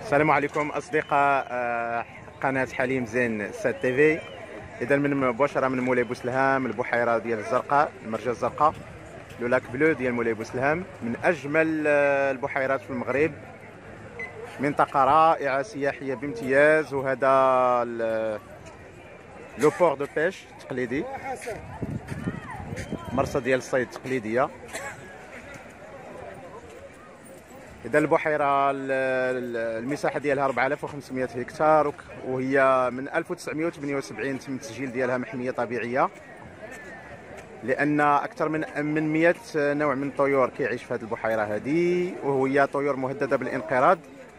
السلام عليكم أصدقاء قناة حليم زين سات تيفي. إذا من مباشرة من مولاي بوسلهام، البحيرة ديال الزرقاء، المرجة الزرقاء، لو لاك بلو ديال مولاي بوسلهام، من أجمل البحيرات في المغرب. منطقة رائعة سياحية بامتياز، وهذا لو بور دو بيش تقليدي، مرصد ديال الصيد تقليدية. إذا البحيرة المساحة ديالها 4500 هكتار، وهي من 1978 تم التسجيل ديالها محمية طبيعية، لأن أكثر من 100 نوع من الطيور كيعيش في هذه البحيرة هذه، وهي طيور مهددة بالانقراض،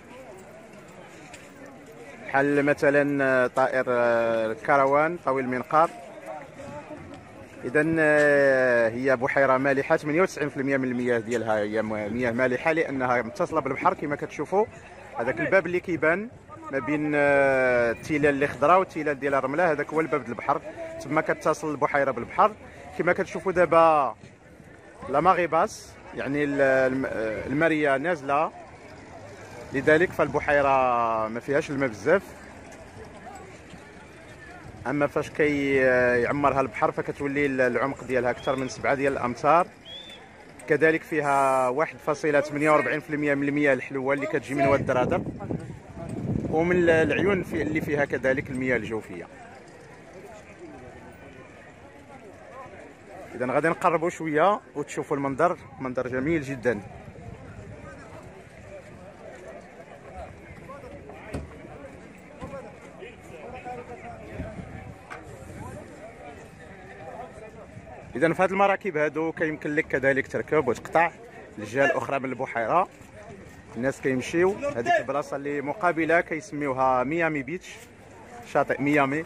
بحال مثلا طائر الكروان طويل المنقار. إذا هي بحيرة مالحة، 98% من المياه ديالها هي مياه مالحة، لأنها متصلة بالبحر. كما كتشوفوا هذاك الباب اللي كيبان ما بين التلال اللي خضراء والتلال ديال الرملة، هذاك هو الباب البحر، تما كتصل البحيرة بالبحر. كما كتشوفوا دابا لا ماغيباس، يعني المارية نازلة، لذلك فالبحيرة ما فيهاش الماء بزاف. اما فاش يعمرها البحر فكتولي العمق ديالها اكثر من 7 ديال الامتار. كذلك فيها 1.48% من المياه الحلوه اللي كتجي من واد الدرادر، ومن العيون اللي فيها كذلك المياه الجوفيه. اذا غادي نقربوا شويه وتشوفوا المنظر، منظر جميل جدا. إذا في هذه المراكب هادو كيمكن لك كذلك تركب وتقطع الجهة الأخرى من البحيرة. الناس كيمشيو هذيك البلاصة اللي مقابلة كيسميوها ميامي بيتش، شاطئ ميامي.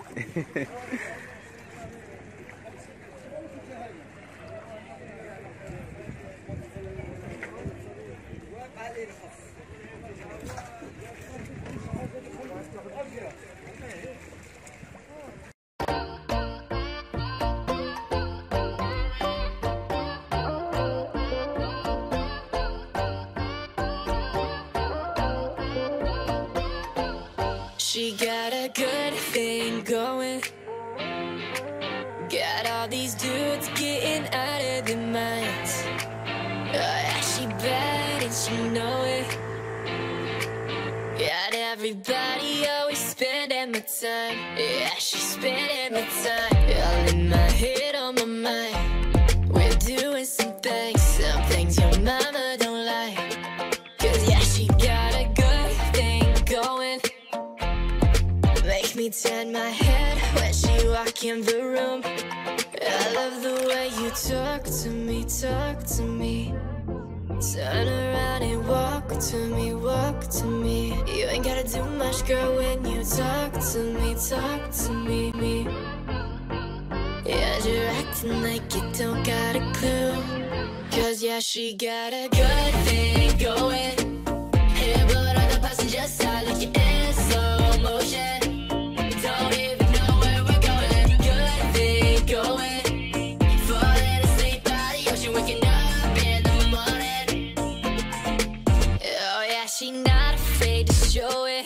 She got a good thing going, got all these dudes getting out of their minds. Yeah, she bad and she know it. Got everybody always spending my time. Yeah, she's spending my time. All in my head, on my mind. We're doing some things your mama don't like. 'Cause yeah, she got a good thing going. Make me turn my head when she walk in the room. I love the way you talk to me, talk to me. Turn around and walk to me, walk to me. You ain't gotta do much, girl, when you talk to me, talk to me. Yeah, you're acting like you don't got a clue. 'Cause yeah, she got a good thing going. Hey, but on the passenger side, like you're in slow motion. Don't even know where we're going. Good thing going. Falling asleep by the ocean, waking up in the morning. Oh yeah, she not afraid to show it.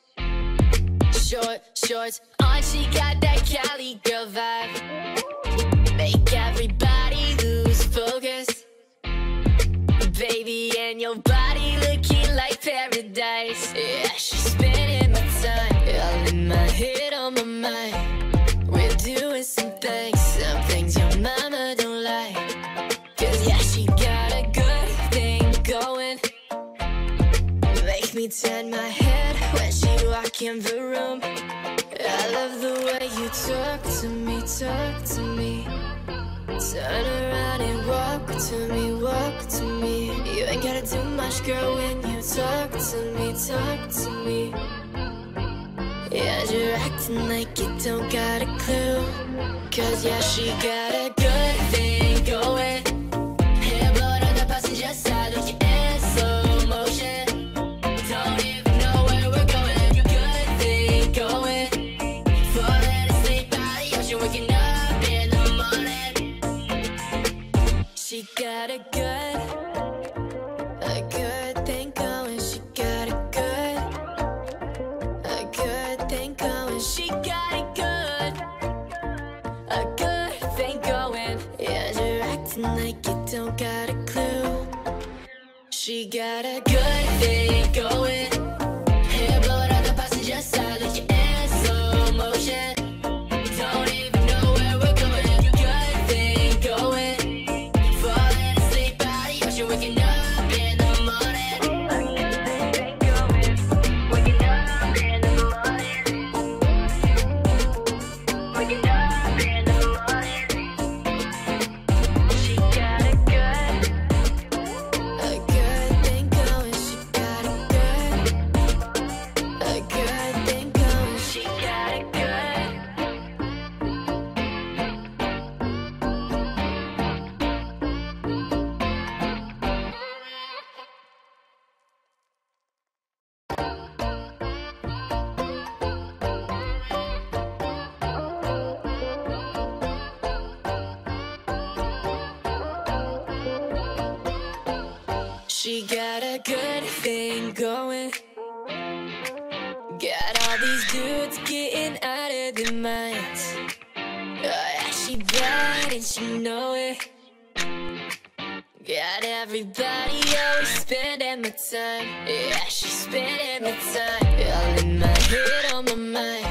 Shorts on, she got that Cali girl vibe. Make everybody lose focus, baby, and your body looking like paradise. Yeah, she's spending my time, all in my head, on my mind. We're doing some things your mama don't like. 'Cause yeah, she got a good thing going. Make me turn my head when she walk in the room. I love the way you talk to me, talk to me. Turn around and walk to me, walk to me. You ain't gotta do much, girl, when you talk to me, talk to me. Yeah, you're acting like you don't got a clue. 'Cause yeah, she got a good thing going. Hey, but on the passenger side, like you're in slow motion. Don't even know where we're going. Good thing going. Falling asleep by the ocean, waking up in the morning. She got a good thing going. She got a good She got a good thing going. Hair blowing on the passenger side, like your in slow motion. Don't even know where we're going. Good thing going. Falling asleep out of yours, you're waking up in the morning. Good thing going. Waking up in the morning. Waking up in the morning. She got a good thing going. She got a good thing going. She got a good. She got a good thing going. Got all these dudes getting out of their minds. Yeah, she bad and she know it. Got everybody always spending my time. Yeah, she's spending my time. All in my head, on my mind.